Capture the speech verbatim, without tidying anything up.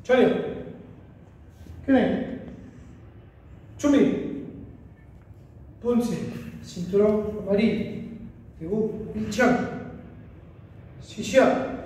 자리야. 그래. 준비. 본체. 심투랑 마리. 그리고 일창. 시시야.